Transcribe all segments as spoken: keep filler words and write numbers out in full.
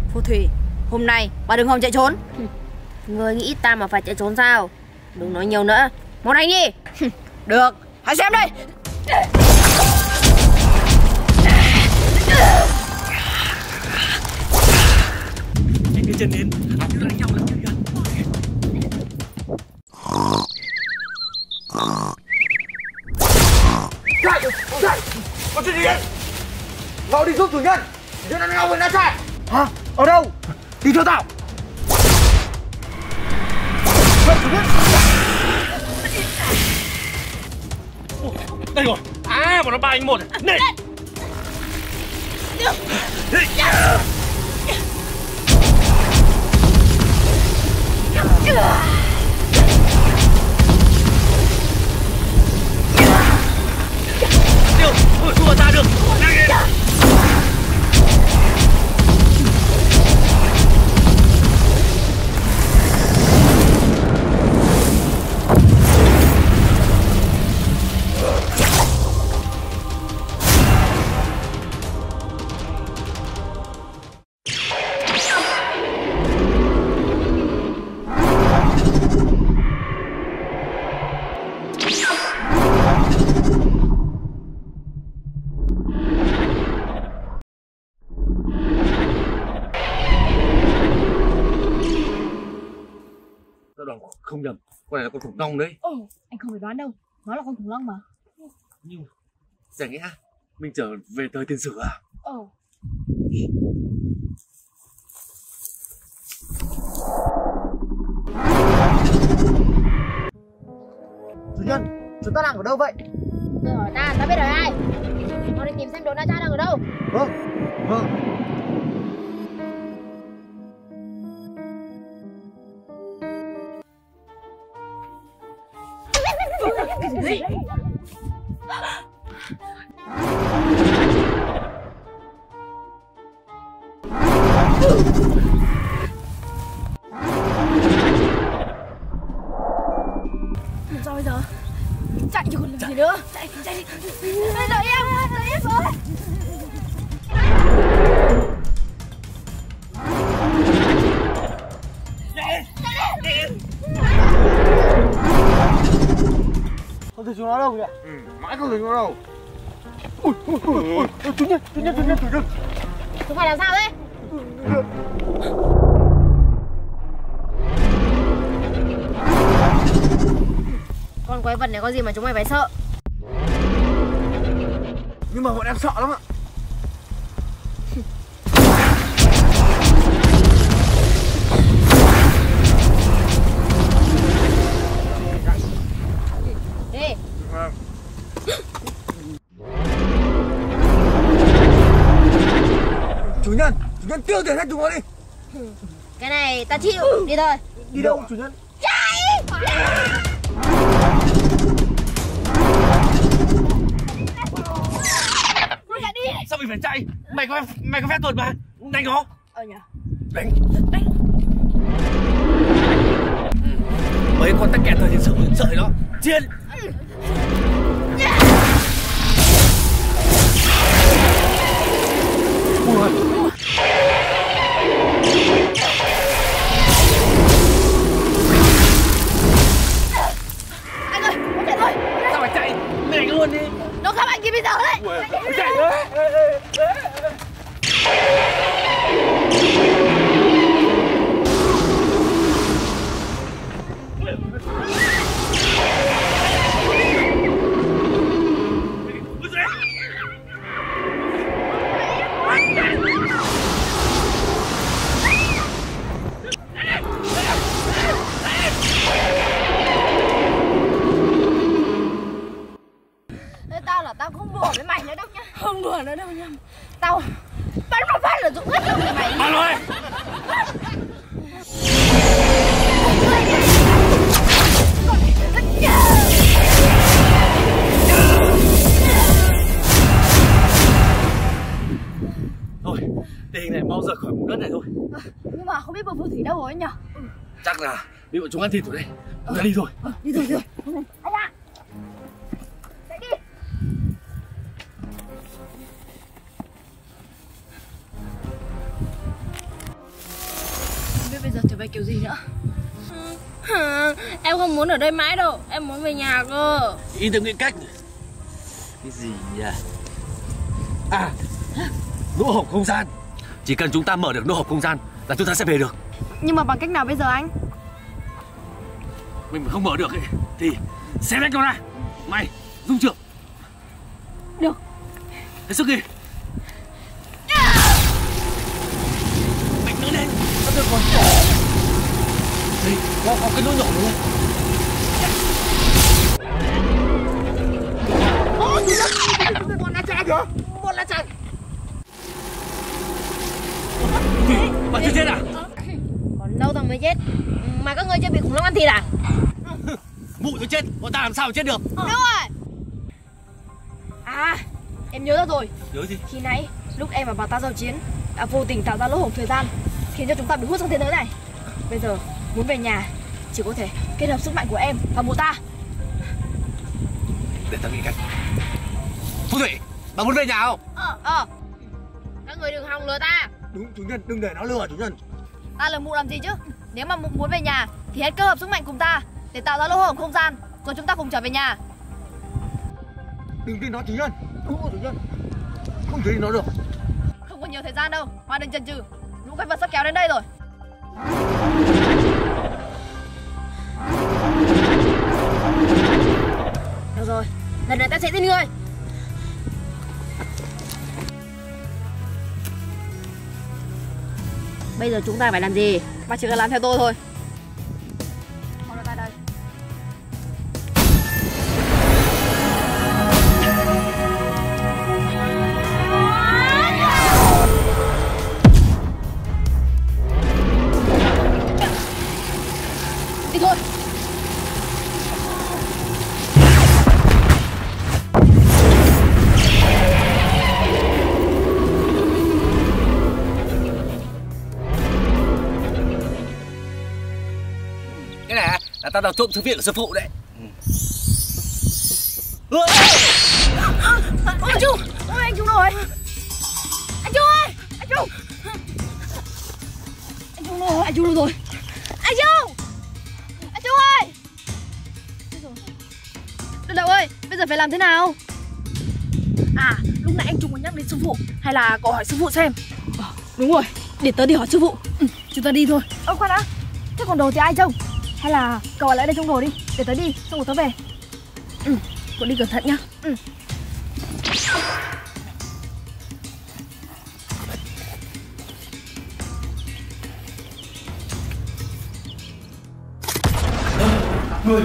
Phù thủy, hôm nay bà đừng hòng chạy trốn. Người nghĩ ta mà phải chạy trốn sao? Đừng nói nhiều nữa, mau đánh đi. Được, hãy xem đây. Nhanh cái chân đến, ăn cứ đánh nhau là kìa. Chạy, chạy, có chuyện gì đấy? Mau đi giúp chủ nhân. Chủ nhân ăn nhau với nó chạy. Hả? Ở đâu? Đi theo tao. Vậy chủ nhân. Đây rồi. À, bọn nó ba anh một. Này. Tiêu, không thua ta được. Nhanh lên. Không nhầm, con này là con khủng long đấy. Ừ, anh không phải đoán đâu, nó là con khủng long mà. Nhưng chả nghĩa mình trở về thời tiền sử à? Ừ. Chủ nhân, chúng ta đang ở đâu vậy? Tôi hỏi ta, ta biết hỏi ai? Mau đi tìm xem đồ Na Cha đang ở đâu. Vâng, vâng. Cái gì? Sao bây giờ? Chạy chứ còn làm gì nữa? Chạy, chạy đi. Bây giờ em, giờ em rồi. Không thấy chúng nó đâu kìa. Ừ, mãi không thấy chúng nó đâu. Ui, ui, ui, ui, ui, chủ nhân, chủ nhân, chủ nhân, chủ nhân. Chúng phải làm sao đấy? Con quái vật này có gì mà chúng mày phải sợ? Nhưng mà bọn em sợ lắm ạ. Đi. Chủ nhân, chủ nhân tiêu diệt hết chúng nó đi. Cái này ta chịu, đi thôi. Đi đâu chủ nhân? Chạy! Sao mình phải chạy? Mày có mày có phép thuật mà. Đánh nó. Ờ nhỉ. Đánh. Đánh. Mấy con tắc kẹt thời tiền sử sợi nó. Chiến. Ui. Anh ơi, con chạy thôi. Sao phải chạy? Mày đánh luôn đi. Nó khám anh kia bây giờ đấy. Ui, chạy nữa. Tao là tao không đùa với mày nữa đâu nhá. Không đùa nữa đâu nhá. Tao bắn một phát là rụng hết lông của mày. Ăn rồi. Thôi, tình hình này mau rời khỏi vùng đất này thôi. À, nhưng mà không biết bọn phù thủy đâu rồi nhỉ? Ừ. Chắc là bị bọn chúng ăn thịt rồi đây. Chúng ta đi thôi. À, đi thôi, đi thôi. Anh ạ. Chạy đi. giờ thì phải kiểu gì nữa? Em không muốn ở đây mãi đâu, em muốn về nhà cơ. Ý tưởng nghĩ cách. Cái gì nhỉ? À, lỗ hổng không gian. Chỉ cần chúng ta mở được lỗ hổng không gian là chúng ta sẽ về được. Nhưng mà bằng cách nào bây giờ anh? Mình mà không mở được ấy, thì xé rách nó ra. Mày, dung trưởng. Được. Hết sức đi. Mạnh nữa lên. Sắp được rồi. Đây, có, có cái lỗ nhỏ đúng không? Bọn lá chà kìa. Bọn lá chà. Bạn chưa chết à? Còn lâu thằng mới chết. Mà các ngươi chưa bị khủng long ăn thịt à? Mụ nó chết, bọn ta làm sao mà chết được? Đúng rồi. À, em nhớ ra rồi. Nhớ gì? Khi nãy lúc em và bà ta giao chiến đã vô tình tạo ra lỗ hổng thời gian, khiến cho chúng ta bị hút sang thế giới này. Bây giờ muốn về nhà chỉ có thể kết hợp sức mạnh của em và mụ ta. Để ta nghĩ cách. Thu Thủy, bà muốn về nhà không? Ờ, ờ. Các người đừng hòng lừa ta. Đúng, chủ nhân, đừng để nó lừa chủ nhân. Ta lừa mụ làm gì chứ? Nếu mà mụ muốn về nhà thì hãy kết hợp sức mạnh cùng ta để tạo ra lỗ hổng không gian, rồi chúng ta cùng trở về nhà. Đừng tin nó chủ nhân. Đúng rồi chủ nhân. Không thể tin nó được. Không có nhiều thời gian đâu, Hoa đừng chần chừ. Lũ quái vật sắp kéo đến đây rồi. Được rồi, lần này ta sẽ giết ngươi. Bây giờ chúng ta phải làm gì? Bà chỉ cần làm theo tôi thôi. Hoa ra tay đây. Đi thôi. Cái này là ta đào trộm thư viện của sư phụ đấy. Ôi anh Chu, ôi anh Chu rồi. Anh Chu ơi, anh Chu. Anh Chu rồi, anh Chu rồi. Anh Chu, anh Chu ơi. Đừng đâu ơi, bây giờ phải làm thế nào? À, lúc nãy anh Trung có nhắc đến sư phụ, hay là cậu hỏi sư phụ xem? Ờ, đúng rồi, để tớ đi hỏi sư phụ. Ừ, chúng ta đi thôi. Ơ khoan đã, thế còn đồ thì ai trông? Hay là cậu ở lại đây trông đồ đi, để tớ đi, xong rồi tớ về. Ừ, cậu đi cẩn thận nhá. Ừ. Người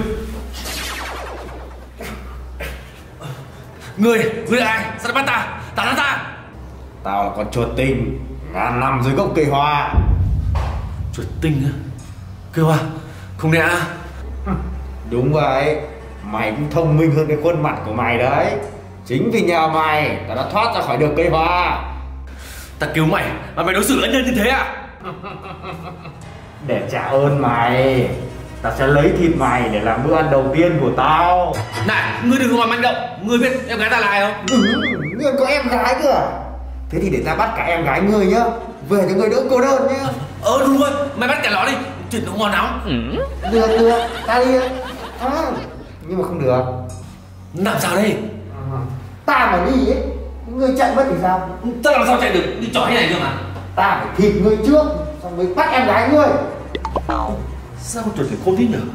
Người, người là ai? Sao lại bắt ta? Tả ra ta. Tao là con chuột tinh ngàn năm dưới gốc cây hoa. Chuột tinh á? Kêu à? Không lẽ à? Đúng vậy. Mày cũng thông minh hơn cái khuôn mặt của mày đấy. Chính vì nhờ mày tao đã thoát ra khỏi được cây hoa. Ta cứu mày mà mày đối xử lẫn nhân như thế à? Để trả ơn mày, tao sẽ lấy thịt mày để làm bữa ăn đầu tiên của tao. Này, ngươi đừng có mà manh động. Ngươi biết em gái ta là ai không? Ừ, ngươi có em gái cơ à? Thế thì để ta bắt cả em gái ngươi nhá, về cho ngươi đỡ cô đơn nhá. Ờ đúng rồi, mày bắt cả nó đi. Chuyện nó ngon lắm. Ừ. Được, được, ta đi. À, nhưng mà không được. Làm sao đây? À, ta mà đi ấy, ngươi chạy mất thì sao? Ta làm sao chạy được, đi chó như này cơ mà. Ta phải thịt ngươi trước, xong mới bắt em gái ngươi. Sao chuột thì khôn thế nhỉ?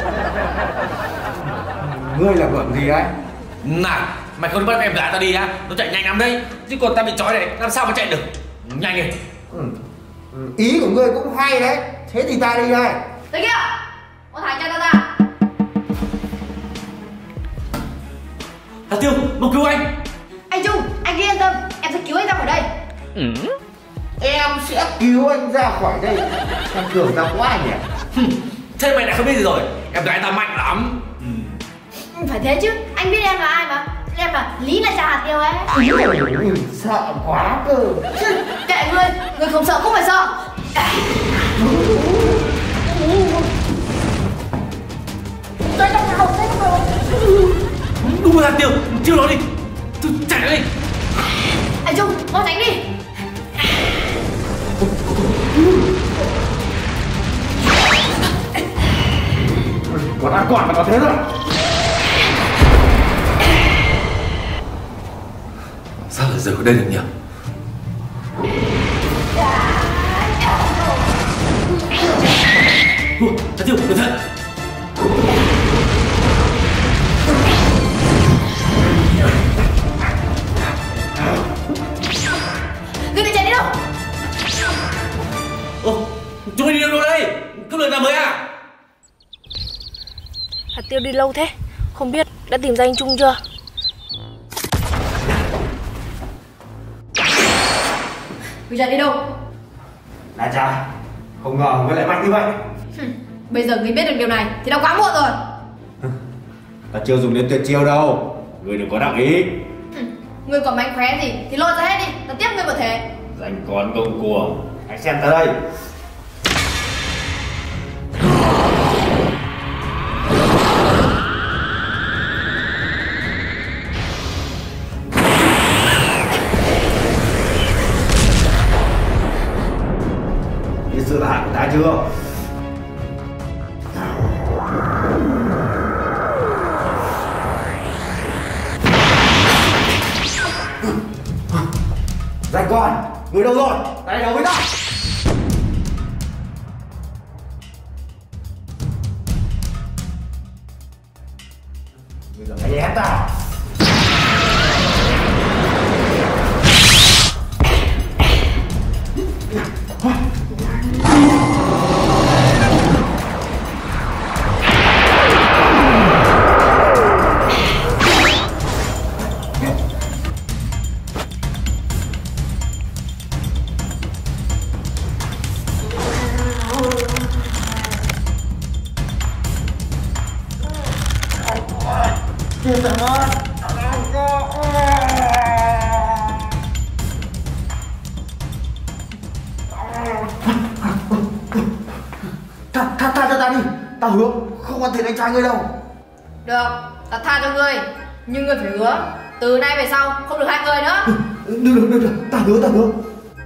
Ngươi là bẩm gì đấy? Này, mày không bắt em gái ta đi á, nó chạy nhanh lắm đấy. Chứ còn ta bị trói này, làm sao mà chạy được? Nhanh đi. Ừ. Ừ, ý của ngươi cũng hay đấy. Thế thì ta đi đây. Tới kia, con Thành cho ta ra. Hà Tiêu, mau cứu anh. Anh Trung, anh cứ yên tâm, em sẽ cứu anh ra khỏi đây. Ừ. Em sẽ cứu anh ra khỏi đây. Em tưởng ta quá nhỉ? Thế mày đã không biết gì rồi. Em gái ta mạnh lắm. Ừ. Phải thế chứ, anh biết em là ai mà. Em là Lý là Trà Hạt Tiêu ấy. Ừ, sợ quá cơ. Chứ, kệ ngươi, ngươi không sợ cũng phải sợ. Đây trong nào, đây trong nào. Đúng rồi Hà Tiêu, chiêu nó đi. Tôi chạy nó đi. Anh Trung, mau tránh đi. còn mà có thế rồi. Sao lại giờ ở đây được nhỉ? Ủa, Thả Tiêu, cẩn thận! Người định chạy đi đâu? Ồ, chúng mình đi đâu đây? Cấp đường nào mới à? Thả Tiêu đi lâu thế, không biết đã tìm ra anh Trung chưa? Người chạy đi đâu? Là trời, không ngờ người lại mạnh như vậy. Bây giờ người biết được điều này thì đã quá muộn rồi. Ta chưa dùng đến tuyệt chiêu đâu, người đừng có đắc ý. Người còn mạnh khỏe gì thì lôi ra hết đi, ta tiếp người vào thế. Danh con công của, hãy xem ta đây. Biết sự hại của ta chưa? Danh con, người đâu rồi? Tay đầu với ta. Bây giờ hãy ép ta. Tha, tha, tha cho ta đi, ta hứa không ăn thịt anh trai ngươi đâu. Được, ta tha cho ngươi, nhưng ngươi phải hứa từ nay về sau không được hại người nữa. Được, được, được, được, ta hứa, ta hứa.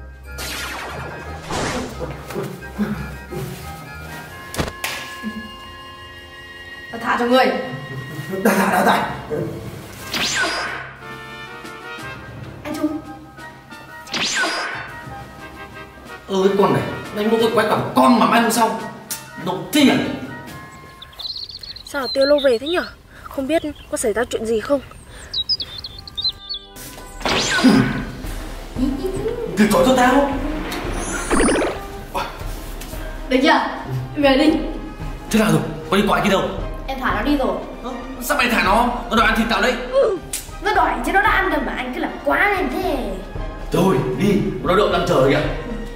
Ta tha cho ngươi. Đã tạ, đã tạ. Anh Trung. Ơ cái con này, đánh mua cái quái cả con mà mai hôm sau nộp tiền. Sao Tiêu lâu về thế nhở? Không biết có xảy ra chuyện gì không? Thử chọn cho tao. Được chưa? Về đi. Thế nào rồi? Có đi quại kia đâu? Em thả nó đi rồi. Ơ, sao mày thả nó? Nó đòi ăn thịt tao đấy. Ừ, nó đòi chứ nó đã ăn rồi mà anh cứ làm quá lên thế. Thôi đi, nó đợi đang chờ kìa.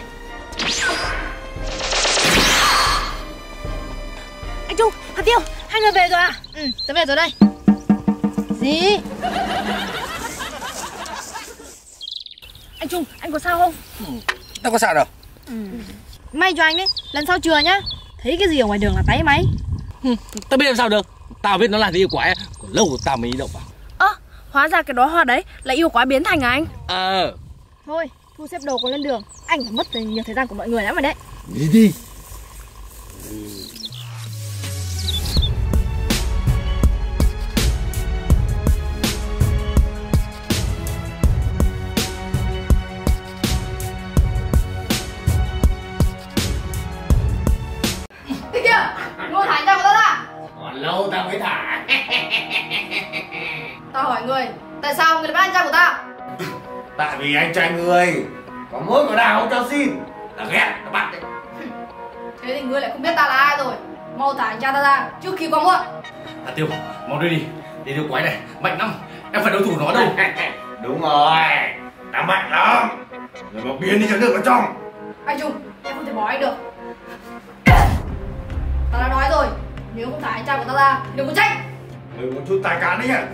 Anh Trung, Thả Tiêu, hai người về rồi à? Ừ, tớ về rồi đây. Gì? Anh Trung, anh có sao không? Ừ, tao có sao đâu. Ừ. May cho anh đấy, lần sau chừa nhá. Thấy cái gì ở ngoài đường là táy máy. Ừ, tao biết làm sao được. Tao biết nó là yêu quái, còn lâu tao mới động vào. Ơ, à, hóa ra cái đó hoa đấy là yêu quái biến thành à anh? Ờ. Thôi, thu xếp đồ còn lên đường. Anh phải mất nhiều thời gian của mọi người lắm rồi đấy. Đi đi. Thế kìa, ngô thả tao của tao ra. Còn lâu tao mới thả. Tao hỏi người, tại sao người lại bắt anh trai của tao? Tại vì anh trai ngươi có mỗi quả đào không cho xin, là ghét, là bắt đấy. Thế thì ngươi lại không biết ta là ai rồi. Mau thả anh trai ta ra trước khi quá muộn. Thả Tiêu, mau đi đi. Đi yêu quái này, mạnh lắm. Em phải đối thủ nó đâu. Đúng rồi, ta mạnh lắm. Người mà biến đi cho nước vào trong. Anh Trung, em không thể bỏ anh được. Tao đã nói rồi, nếu không thả anh trai của tao ra thì đừng có trách. Người một chút tài cán đấy nhá.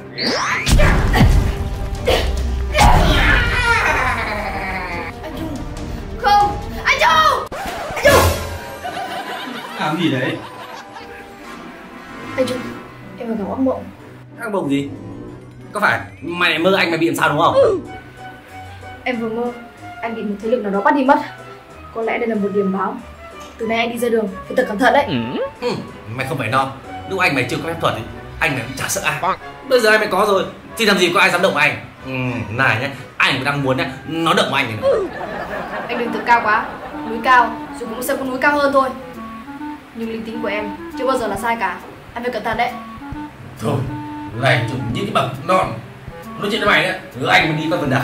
Anh Trung, không, anh Trung, anh Trung. Làm gì đấy? Anh Trung, em vừa gặp ác mộng. Ác mộng gì? Có phải mày mơ anh mày bị làm sao đúng không? Ừ. Em vừa mơ anh bị một thế lực nào đó bắt đi mất. Có lẽ đây là một điểm báo. Từ nay anh đi ra đường phải thật cẩn thận đấy. Ừ. Ừ. Mày không phải lo. lúc anh mày chưa có phép thuật thì anh mày cũng chả sợ ai. Bây giờ anh mày có rồi thì làm gì có ai dám động vào anh. Ừ, này nhá, anh cũng đang muốn nhá, nó động vào anh này nữa. Anh đừng tưởng cao quá. Núi cao rồi cũng sẽ có núi cao hơn thôi. Nhưng linh tính của em chưa bao giờ là sai cả. Anh phải cẩn thận đấy. Thôi, này chụp những cái bậc non. Nói chuyện với mày nữa, hứa anh mới đi qua vườn đào.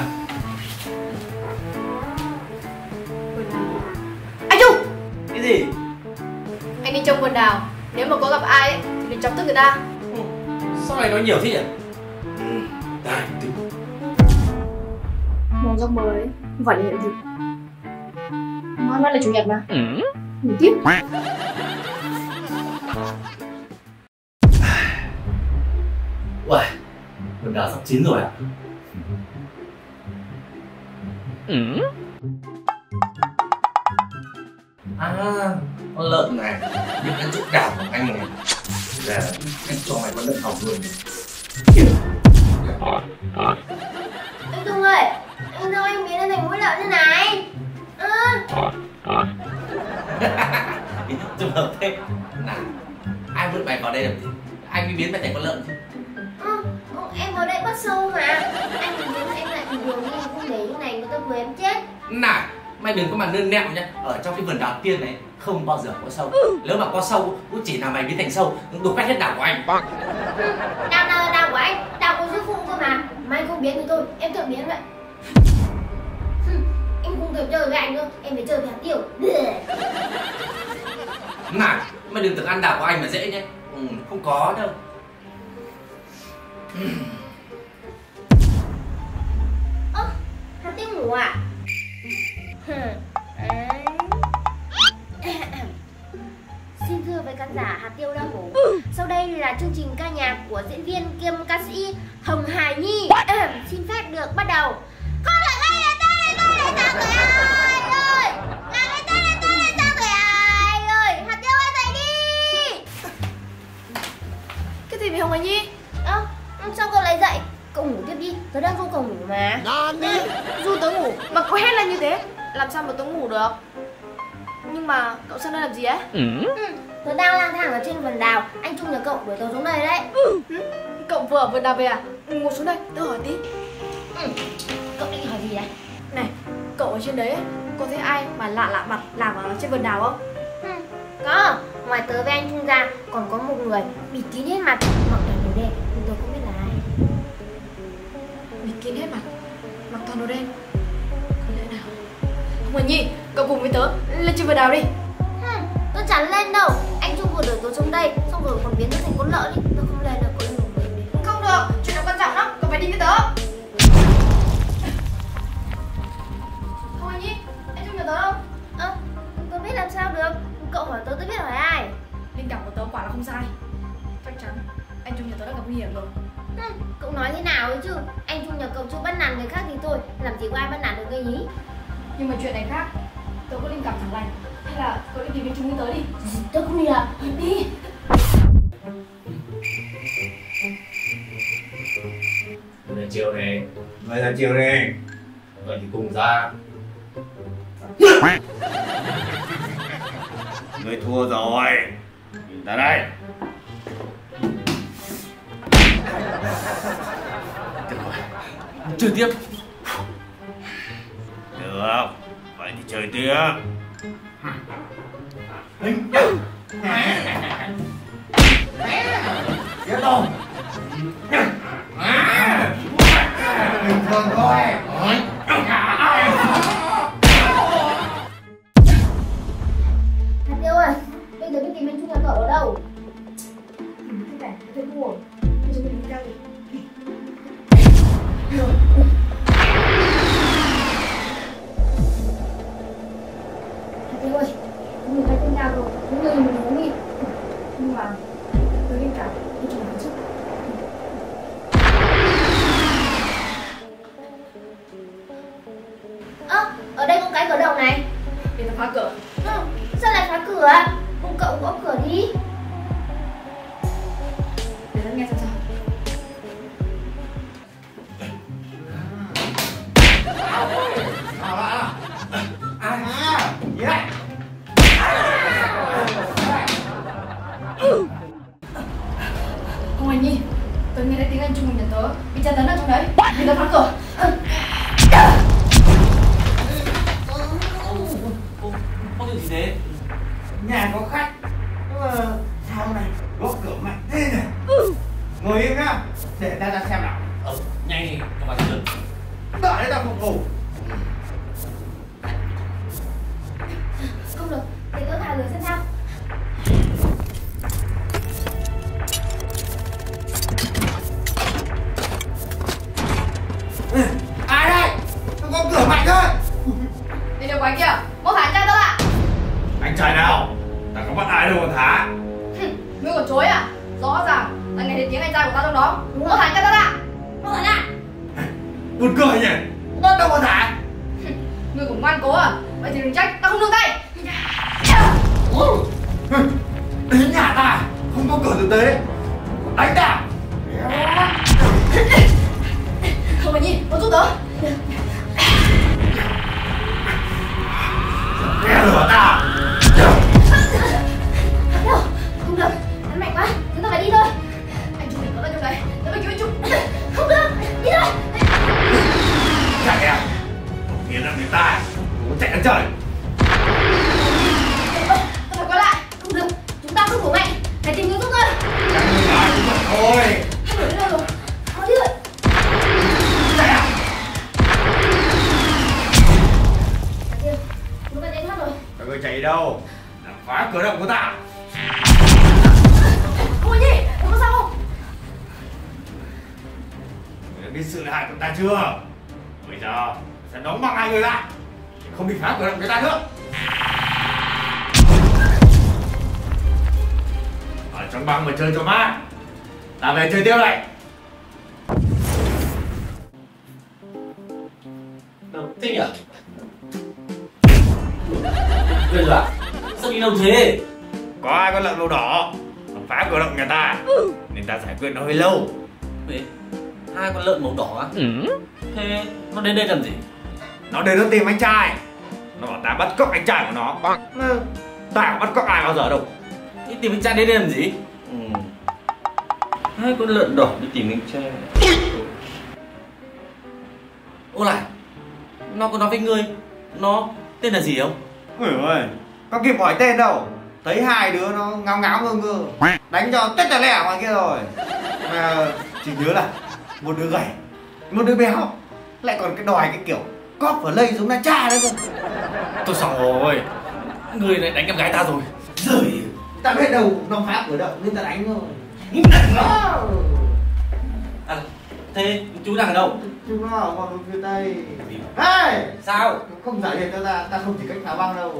Anh Trung! Cái gì? Anh đi trong vườn đào, nếu mà có gặp ai ấy, thì đừng chọc tức người ta. Ừ. Sao mày nói nhiều thế nhỉ? Ừ, đây, từ Mong giấc mơ ấy, không phải là hiện thực. Mai mai là chủ nhật mà. Ngủ tiếp. Uầy, vườn đào sắp chín rồi ạ. À, con lợn này, những cái chút đào của anh này. Giờ anh cho mày con lợn hỏng luôn. Anh Trung ơi, anh đâu em biến lên thành mũi lợn thế này. À. Trùng hợp thế. Nào, ai vứt mày vào đây làm gì? Anh mới biến mày thành con lợn chứ. À, em vào đây bắt sâu mà. Anh biến em lại bình thường nhưng không để như này người ta vừa em chết. Này, mày đừng có mà nương nẹo nhá. Ở trong cái vườn đào tiên này không bao giờ có sâu. Nếu mà có sâu cũng chỉ là mày biến thành sâu đục quét hết đào của anh. Đào nào là đào của anh, đào của sư phụ cơ mà. Mà anh không biến thì thôi, em tự biến vậy. Em không thể chơi với anh nữa, em phải chơi với hạt tiêu. Này, mày đừng tưởng ăn đào của anh mà dễ nhé. Ừ, không có đâu. Ơ, hạt tiêu ngủ à? Xin thưa với khán giả, hạt tiêu đang ngủ. Sau đây là chương trình ca nhạc của diễn viên kiêm ca sĩ Hồng Hải Nhi. Xin phép được bắt đầu. Con là ngay là tên này, tôi là sao người ai ơi. Là cái tên này, tôi là sao người ai ơi. Hạt tiêu ơi dậy đi. Cái gì vậy Hồng Hải Nhi? Ơ, sao cậu lại dậy? Cậu ngủ tiếp đi, tớ đang vô cậu ngủ mà. Dù tớ ngủ mà cậu hét lên như thế, làm sao mà tớ ngủ được? Nhưng mà cậu sang đây làm gì ấy? Ừ, tớ đang lang thang ở trên vườn đào. Anh Trung nhờ cậu đuổi tớ xuống đây đấy. Ừ. Cậu vừa ở vườn đào về à? Ngồi xuống đây, tớ hỏi tí. Ừ. Cậu định hỏi gì đấy? Này, cậu ở trên đấy ấy, có thấy ai mà lạ lạ mặt làm ở trên vườn đào không? Ừ. Có, ngoài tớ với anh Trung ra còn có một người bịt kín hết mặt, mặc toàn đồ đen, nhưng tớ không biết là ai. Bịt kín hết mặt, mặc toàn đồ đen. Có lẽ nào? Hồng Hải Nhi, cậu cùng với tớ lên trên vườn đào đi. Ừ, tớ chẳng lên đâu. Anh Trung vừa đuổi tớ xuống đây, xong rồi còn biến tớ thành con lợn đi. Tớ không lên được, cậu lên một mình đi. Không được, chuyện đó quan trọng lắm, cậu phải đi với tớ. Hồng Hải Nhi, anh Trung nhờ tớ không? Ơ, tớ biết làm sao được. Cậu hỏi tớ, tớ biết hỏi ai. Linh cảm của tớ quả là không sai. Chắc chắn anh Trung nhờ tớ đã gặp nguy hiểm rồi. Ừ, cậu nói thế nào ấy chứ. Anh Trung nhờ cậu chưa bắt nạt người khác thì thôi, làm gì có ai bắt nạt được gây nhí. Nhưng mà chuyện này khác, tớ có linh cảm chẳng lành. Hay là cậu đi tìm anh Trung với tớ đi. Tớ không đi à? Đi. Người chiều này, Người ra chiều đi. vậy thì cùng ra. Người thua rồi. Nhìn ta đây. Được rồi, chơi tiếp. Được, vậy thì chơi tiếp. Tiếp đâu? Bình thường thôi. Hạt tiêu ơi, bây giờ biết tìm anh Trung nhà cậu ở đâu? Cái vẻ tôi buồn. Bây giờ mình đi đâu đi? Hạt tiêu ơi, mình thấy tên nào rồi, những người mình muốn đi. Nhưng mà tớ linh cảm anh Trung làm trước. Ơ, ở đây có cái cửa đồng này. Để tớ phá cửa. Ừ, sao lại phá cửa? Cùng cậu gõ cửa đi. Để tớ nghe xem sao. thế? Nhà có khách. Nhưng mà sao này? Gõ cửa mạnh thế này. Ừ. Ngồi im nhá. Để ta ra xem nào. Ừ, nhanh đi, cho bà ta lớn. Đợi đấy ta phục vụ. Không được, để tôi thả lửa xem sao. Ai đây? Tôi có cửa mạnh thôi. Đi đâu của anh kia? Mau thả anh ra tôi ạ. Anh trai nào? Ta không bắt ai đâu mà thả. Ngươi còn chối à? Rõ ràng là nghe thấy tiếng anh trai của ta trong đó. Mau thả anh ra tôi ạ. Mau thả ra. Buồn cười nhỉ? Bắt đâu mà thả? Ngươi cũng ngoan cố à? Vậy thì đừng trách ta không nương tay. Đến nhà ta không có cửa thực tế. Đánh ta. Không phải nhìn, con giúp tớ. Nghe lửa ta. Không được, hắn mạnh quá, chúng ta phải đi thôi. Anh chủ định có ở trong đấy, tớ phải cứu anh chủ. Không được, đi thôi. Chạy em. Nghĩa là người ta muốn chạy đến trời. Tôi phải quay lại. Không được, chúng ta không đủ mạnh. Phải tìm người giúp tôi. Chẳng được ai cũng vậy thôi. Hắn đuổi đến đâu rồi? Họ đi rồi. Chạy em. À kia, chúng ta đến thoát rồi. Các người chạy đi đâu? Làm phá cửa động của ta. Ôi nhỉ, nó có sao không? Người đã biết sự lợi hại của ta chưa? Bây giờ sẽ đóng băng hai người ra. Không đi phá cửa động của ta nữa. Ở trong băng mà chơi cho mát. Ta về chơi tiếp này. Đâu, thế nhỉ? Bây giờ à? Sao đi đâu thế? Có ai có lợn màu đỏ nó phá cửa động nhà ta nên ta giải quyết nó hơi lâu. Vậy, hai con lợn màu đỏ á? Ừ. Thế nó đến đây làm gì? Nó đến nó tìm anh trai. Nó bảo ta bắt cóc anh trai của nó. Ừ. Ta không bắt cóc ai bao giờ đâu. Đi tìm anh trai đến đây làm gì? Ừ. Hai con lợn đỏ đi tìm anh trai. Ô này, nó có nói với ngươi, nó tên là gì không? Ôi ơi, có kịp hỏi tên đâu. Thấy hai đứa nó ngáo ngáo ngơ ngơ đánh cho tét tè lẻ ngoài kia rồi. Mà chỉ nhớ là một đứa gầy, một đứa béo, lại còn cái đòi cái kiểu cóp và lây giống na cha đấy cơ. Tôi xong rồi, ngươi lại đánh em gái ta rồi. Rồi, Ta biết đâu nó phá cửa động nên ta đánh thôi. À, thế chú đang ở đâu? Chúng nó ở ngoài phía tây. Hey! Sao? Không giải liệt cho ta, ta không chỉ cách phá băng đâu.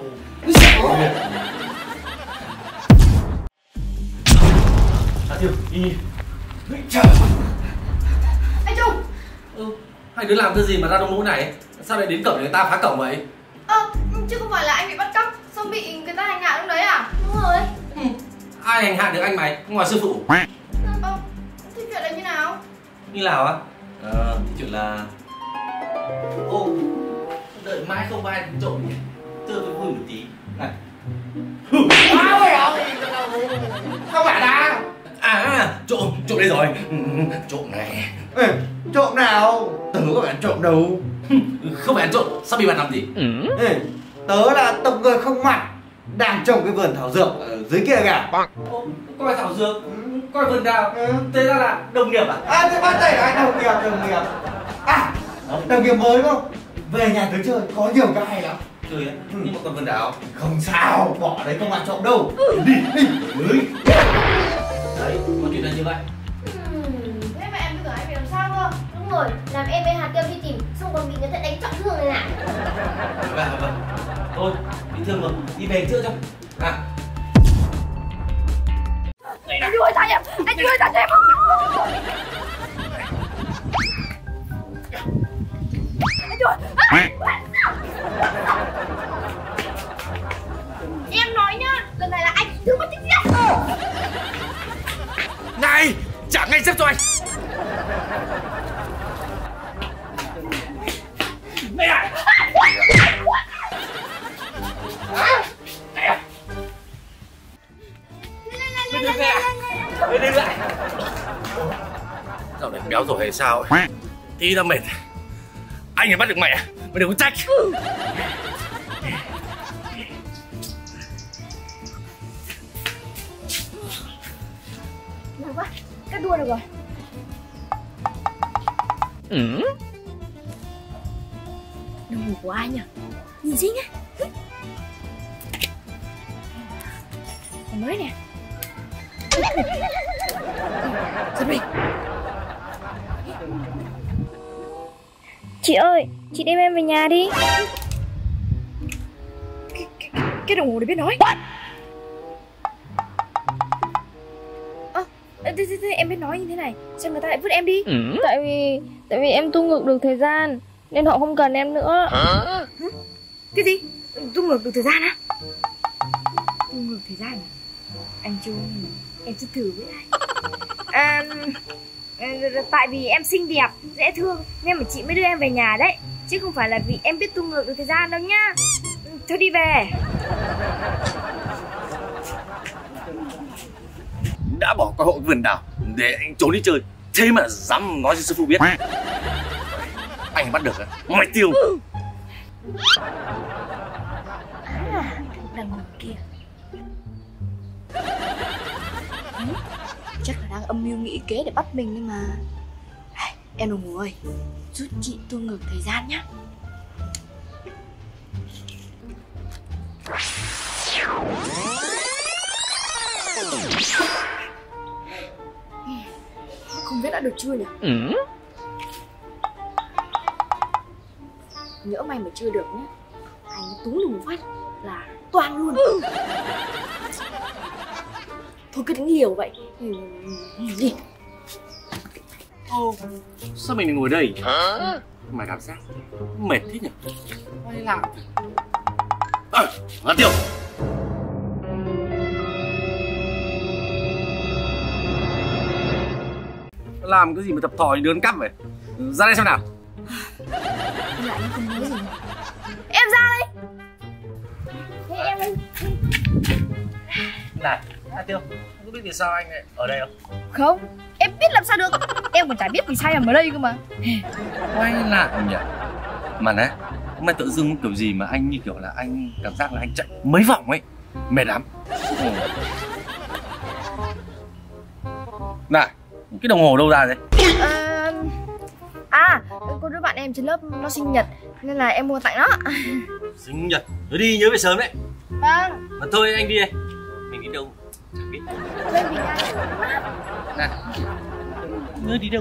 À Thiêu, đi. Trời. Anh Trung. Ừ, hai đứa làm cái gì mà ra đông nỗi này? Sao lại đến cổng người ta phá cổng vậy? Ơ, chứ không phải là anh bị bắt cóc, xong bị người ta hành hạ lúc đấy à? Đúng rồi. Ừ. Ai hành hạ được anh mày ngoài sư phụ? Ơ, thế chuyện là như nào? Như nào á? Ờ, thì chuyện là... Ô, đợi mãi không có ai trộm nhỉ? Chơi với vui một tí. Này. Không phải ta. À, trộm, trộm đây rồi. Trộm này. Ê, trộm nào? Tớ có phải ăn trộm đâu. Không phải ăn trộm, sao bị bạn làm gì? Ê, tớ là tộc người không mặt đang trồng cái vườn thảo dược ở dưới kia kìa. Ô, coi thảo dược, coi vườn đào. Thế ra là đồng nghiệp à? À, thế bắt tay là anh đồng nghiệp, đồng nghiệp. À, đồng nghiệp mới không? Về nhà tớ chơi, có nhiều cái hay lắm. Chơi á, nhưng mà còn vườn đào. Không sao, bỏ đấy không ăn trộm đâu. Đi, đi, đi. Đấy, có chuyện là như vậy. Ừm, thế mà em cứ tưởng anh bị làm sao cơ? Đúng rồi, làm em với hạt tiêu đi tìm, xong còn bị người ta đánh trọng thương này nè. Vâng, vâng. Thôi, bị thương rồi, đi về chữa cho. À. Anh Trung ơi, thả em! Anh Trung ơi, thả em! Anh Trung ơi! Em nói nhá, lần này là anh thứ mất tích giết. Này, trả ngay xếp cho anh. Mẹ à! Lên đây mẹ! Lên đây lại! Dạo này béo rồi hay sao ấy? Tí ra mệt. Anh phải bắt được mẹ, mày đừng có trách. quá, cắt đua được rồi. Ừ. Đồng hồ của ai nhỉ? Nhìn xinh á. Còn mới nè. Giật mình. Chị ơi, chị đem em về nhà đi. Cái, cái, cái đồng hồ đấy biết nói. Ơ, à, thế, thế, thế, em biết nói như thế này, sao người ta lại vứt em đi? Ừ. Tại vì tại vì em tu ngược được thời gian nên họ không cần em nữa. Hả? Cái gì? Tu ngược được thời gian á? Tu ngược thời gian à? Anh Trung, em sẽ thử với anh. À, tại vì em xinh đẹp, dễ thương nên mà chị mới đưa em về nhà đấy, chứ không phải là vì em biết tu ngược được thời gian đâu nhá. Thôi đi về. Đã bỏ qua hộ vườn đào để anh trốn đi chơi, thế mà dám nói cho sư phụ biết. Anh bắt được á, mày tiêu. À, đằng ngồi kia. Ừ, chắc là đang âm mưu nghĩ kế để bắt mình nhưng mà. Em đồng hồ ơi, giúp chị tu ngược thời gian nhá. Không biết đã được chưa nhỉ? Ừ. Nhỡ may mà chưa được nhá, anh túm được một phát là toang luôn. Thôi cứ đánh liều vậy. Đi. Ô, sao mình lại ngồi đây? Hả? Mà cảm giác mệt thế nhỉ? Quay lại. À, Hạt Tiêu. Làm cái gì mà tập thòi đứa ăn cắp vậy? Ra đây xem nào. Lại nó không nói gì. Em ra đây. Thế em ơi. Này, Hạt Tiêu, không có biết vì sao anh lại ở đây không? Không, em biết làm sao được. Em còn chả biết vì sao em ở đây cơ mà. Quay lại nhỉ? Mà nè, hôm nay tự dưng kiểu gì mà anh như kiểu là anh cảm giác là anh chạy mấy vòng ấy, mệt lắm. Ừ. Này, cái đồng hồ đâu ra đấy? À, à, có đứa bạn em trên lớp nó sinh nhật nên là em mua tặng nó. Sinh nhật, thôi đi nhớ về sớm đấy. Vâng. Mà thôi anh đi đây. Mình đi đâu? Chẳng biết. Lên vì nhà. Này, nhớ đi đâu?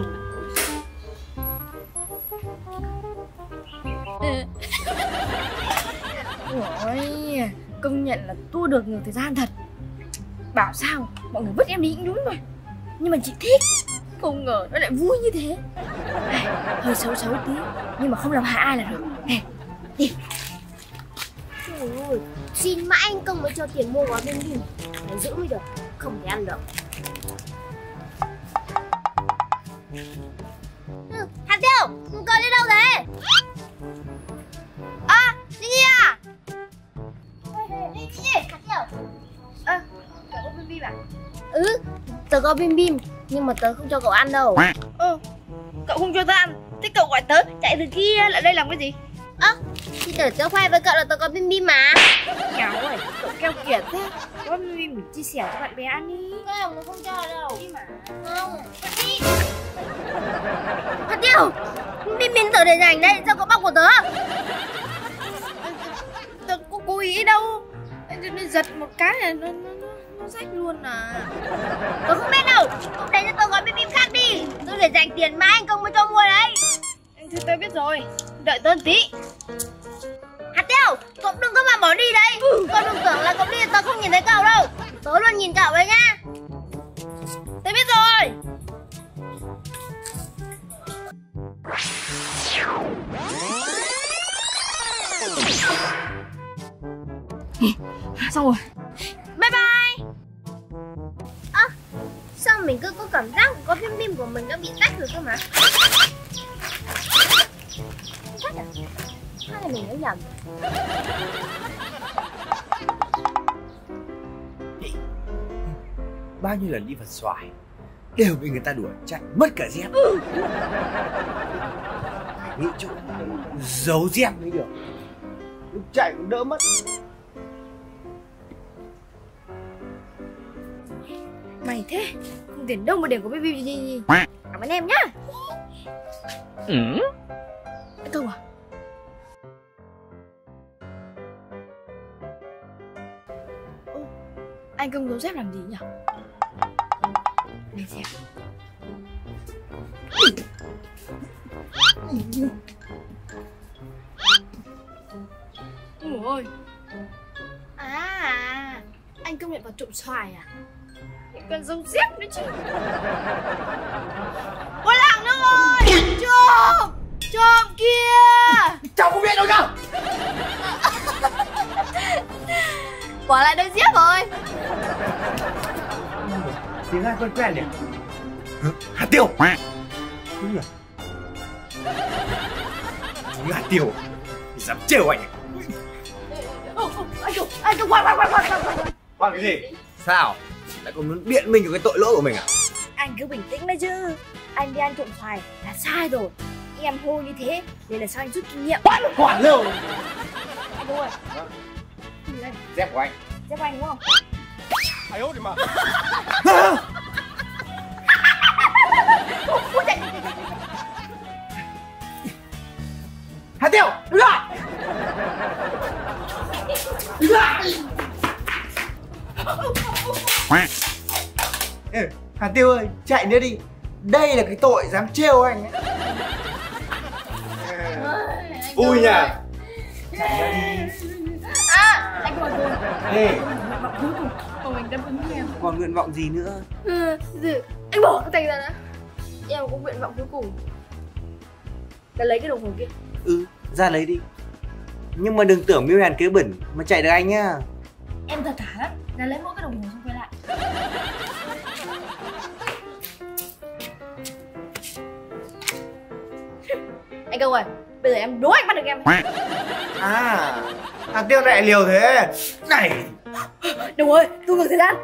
Ôi, công nhận là tu được nhiều thời gian thật. Bảo sao mọi người vứt em đi cũng đúng rồi, nhưng mà chị thích. Không ngờ nó lại vui như thế. Hơi xấu xấu tí nhưng mà không làm hại ai là được. Đi. Trời ơi, xin mãi anh Công mới cho tiền mua gói bim bim. Phải giữ mới được, không thể ăn được. Ừ, Hạt Tiêu, con đi đâu thế? À, Linh Nhi à? Linh Nhi, Hạt Tiêu. À, cậu có bim bim à? Ừ, tớ có bim bim, nhưng mà tớ không cho cậu ăn đâu. Ừ, cậu không cho tớ ăn, thế cậu gọi tớ chạy từ kia lại đây làm cái gì? Ơ, à, thì tớ tớ khoe với cậu là tớ có bim bim mà. Kéo ơi, cậu keo kiệt thế. Có bim bim mình chia sẻ cho bạn bè ăn đi. Cái này nó không cho đâu. Đi mà. Không, đi. Hạt Tiêu, bim bim tớ để dành đây, sao cậu bóc của tớ? Tớ có cố ý đâu. Nó giật một cái là nó, nó, nó, nó rách luôn à. Tớ không biết đâu, cậu để cho tớ gói bim bim khác đi. Tớ để dành tiền mãi anh Công mới cho mua đấy. Thì tớ biết rồi, đợi tớ tí. Hạt Tiêu, cậu đừng có mà bỏ đi đấy. Cậu đừng tưởng là cậu đi tớ không nhìn thấy cậu đâu. Tớ luôn nhìn cậu đấy nhá. Tớ biết rồi. Xong rồi. Bye bye. Ơ, à, sao mình cứ có cảm giác có bim bim của mình đã bị rách rồi cơ mà. Rách à? Hay là mình nhớ nhầm? Bao nhiêu lần đi vật xoài đều bị người ta đuổi chạy mất cả dép. Nghĩ chỗ giấu dép mới được, lúc chạy cũng đỡ mất. Mày thế, không tiền đâu mà điểm của baby gì. Cảm ơn em nhá. Ừ. Anh Công à? Ô, anh Công giấu dép làm gì nhỉ? Để xem. Ôi ôi. À, anh Công nhận vào trộm xoài à? Cần giấu dép nữa chứ. Ôi lạng nước ơi, trộm, trộm kia. Cháu không biết đâu nhá. Bỏ lại đôi dép rồi. Tiếng ai quen quen nhỉ? Hạt tiêu. Đúng rồi. Đúng là hạt tiêu. Dám trêu anh. Anh Công, anh Công, khoan, khoan, khoan, khoan, khoan. Khoan cái gì? Sao? Lại còn muốn biện minh cho cái tội lỗi của mình à? Anh cứ bình tĩnh đấy chứ. Anh đi ăn trộm xoài là sai rồi. Em hô như thế để là sao anh rút kinh nghiệm. Quản lâu. Anh Công ơi. Gì đây? Dép của anh. Dép của anh đúng không? Ai ốt đi mà. Ui, chạy, chạy, chạy, chạy. Hạt tiêu, đứng lại. Đứng lại. Ê, Hạt Tiêu ơi, chạy nữa đi. Đây là cái tội dám trêu anh ấy. Vui nhỉ? Chạy ra đi. À, anh còn rồi. Ê, Nguyện vọng cuối cùng mà mình đáp ứng em. còn nguyện vọng gì nữa? Ừ, anh bỏ cái tay ra đã. Em có nguyện vọng cuối cùng là lấy cái đồng hồ kia. Ừ, ra lấy đi. Nhưng mà đừng tưởng mưu hèn kế bẩn mà chạy được anh nhá. Em thật thà lắm, là lấy mỗi cái đồng hồ xong quay lại. Anh Công ơi, bây giờ em đố anh bắt được em. À, Hạt Tiêu lại liều thế. Này. Đúng rồi, tôi ngược thời gian.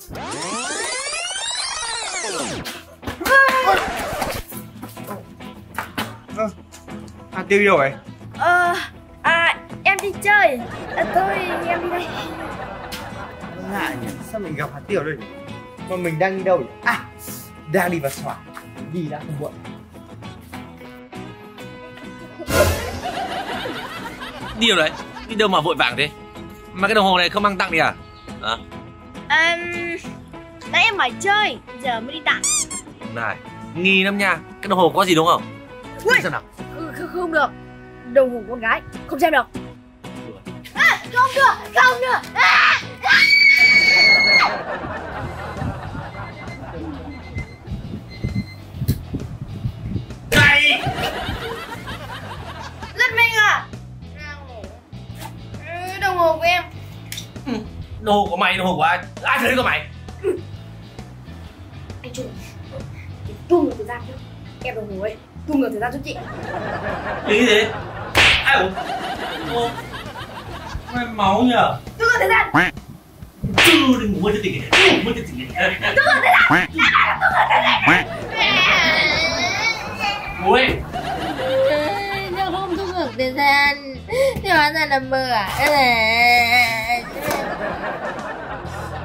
Hạt Tiêu đi đâu vậy? Ờ, à, em đi chơi. À, tôi, em đi đây. Lạ nhỉ, sao mình gặp Hạt Tiêu đây nhỉ? Mà mình đang đi đâu nhỉ? À, đang đi vào xoài. Đi đã không muộn. Đi đâu đấy? Đi đâu mà vội vàng thế? Mà cái đồng hồ này không mang tặng đi à? À? À, nãy em mải chơi, giờ mới đi tặng. Này, nghi lắm nha. Cái đồng hồ có gì đúng không? Ui! Xem nào. Ừ, không, không được. Đồng hồ con gái, không xem được. À, không được, không được. À, à. Này! Rất minh à? Ừ, đồng hồ của em. Ừ, đồng hồ của mày, đồng hồ của ai? Ai thấy của mày? Ừ. Anh chủ, tôi ngược thời gian chứ. Em đồng hồ ấy, tôi ngược thời gian giúp chị. Ý thế? Ai ủa? Ô, mày máu nhờ? Tôi ngược thời gian. Chứ đừng ngủ mất cho tỉnh này, ngủ mất cho tỉnh này. Tôi ngược thời gian. Em bảo là tôi ngược thời gian. Ngủ đi. Sao không tôi ngược thời gian? Thì hóa ra là mơ à?